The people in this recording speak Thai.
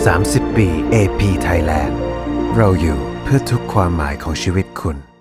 30 ปี AP Thailand เราอยู่เพื่อทุกความหมายของชีวิตคุณ